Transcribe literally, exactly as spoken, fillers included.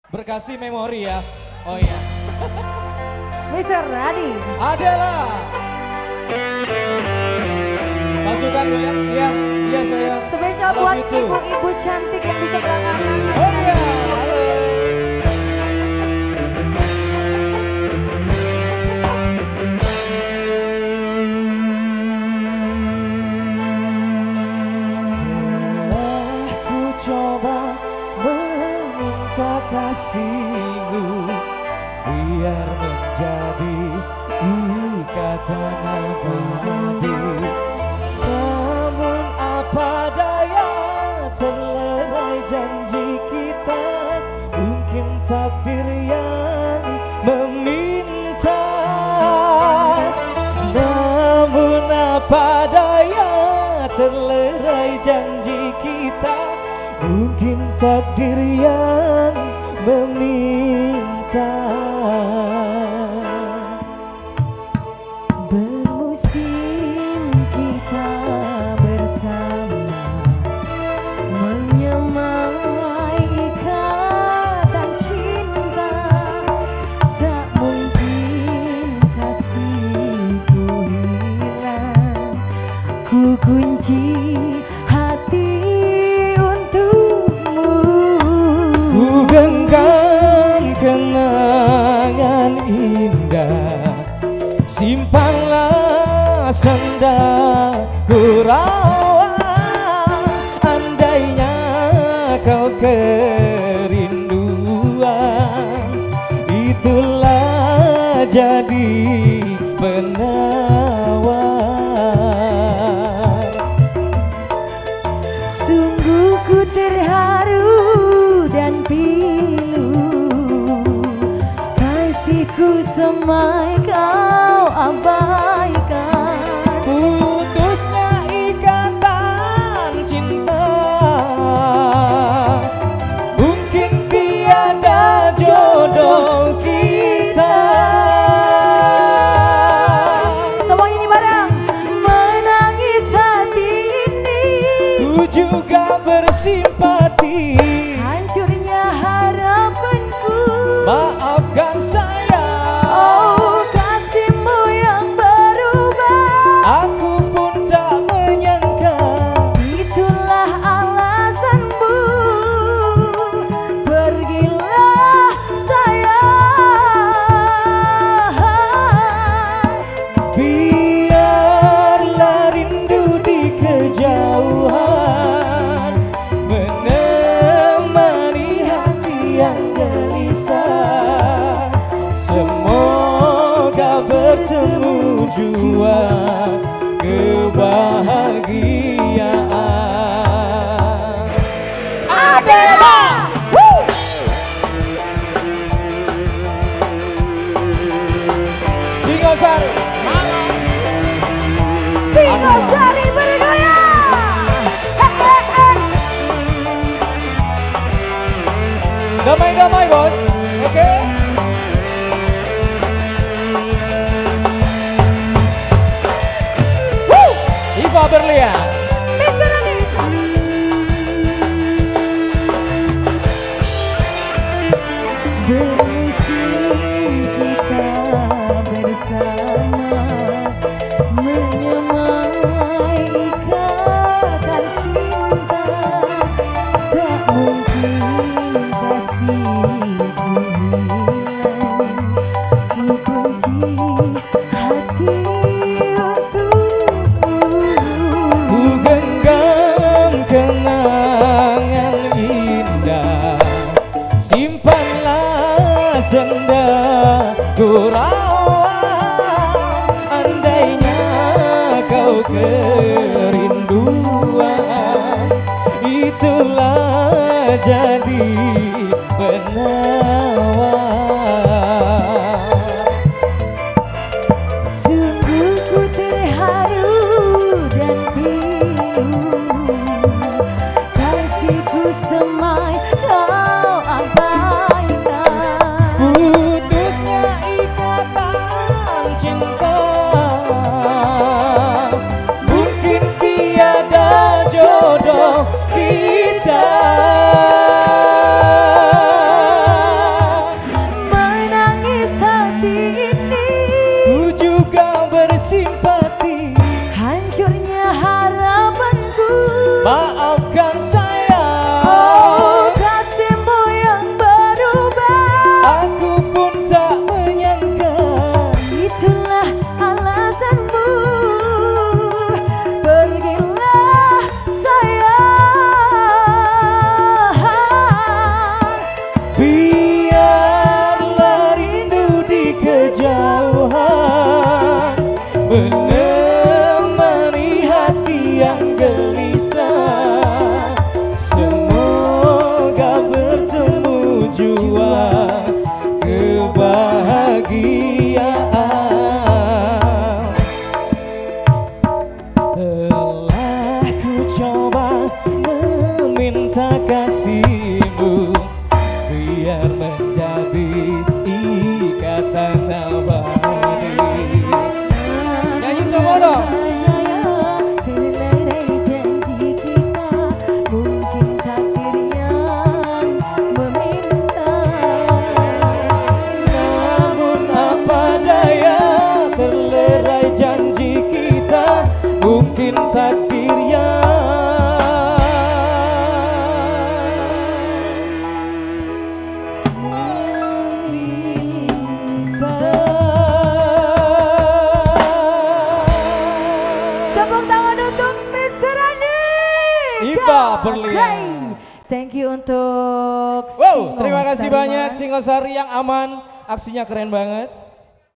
Berkasih memori ya. Oh iya. mister Radi. Adalah. Masukkan gue ya. Iya, iya saya. Spesial buat ibu-ibu cantik yang di sebelah kanan. Oh iya. Halo. Setelah ku coba meminta kasihmu, biar menjadi ikatan abadi. Namun apa daya, terlerai janji kita, mungkin takdir yang meminta. Namun apa daya, terlerai janji kita, mungkin takdir yang meminta. Bermusim kita bersama, menyamai ikatan cinta. Tak mungkin kasihku hilang, ku kunci hati untukmu. Ku genggam kenangan indah, simpanlah senda ku rawat. Andainya kau kerinduan, itulah jadi penawar. Sungguh ku terharu dan pilu, kasihku semai kau abaikan. Putusnya ikatan cinta, mungkin tiada jodoh kita. Semuanya ini bareng. Menangis hati ini, Ku juga bersimpati. hancurnya harapanku. Maafkan saya, Oh, kasihmu yang berubah. aku pun tak menyangka. Itulah alasanmu, pergilah sayang. Biarlah rindu di kejauhan menemani hati yang gelisah. Semoga bertemu jua kebahagiaan. Adalah Woo! Singosari. Singosari bergoyang. Eh, eh, eh. Damai-damai bos, oke? Woo! Iva Berlian. mister Radi. Bermusim kita bersama, menyamai ikatan cinta. Tak mungkin kasihku hilang, ku kunci hati untukmu. Ku genggam kenangan indah, simpanlah senda ku rawat. Andainya kau kerinduan, itulah jadi penawar. Sungguh ku terharu dan pilu, kasihku semai kau abaikan. Putusnya ikatan cinta, mungkin tiada jodoh kita. sebuah kebahagiaan. Telah ku coba meminta kasihmu biar menjadi ikatan abadi. Nyanyi semua dong. Mungkin takdirnya meminta. Tepuk tangan untuk mister Andi. Iba Berlian. Thank you untuk Wow, terima kasih Singosari banyak Mas. Singosari yang aman, aksinya keren banget.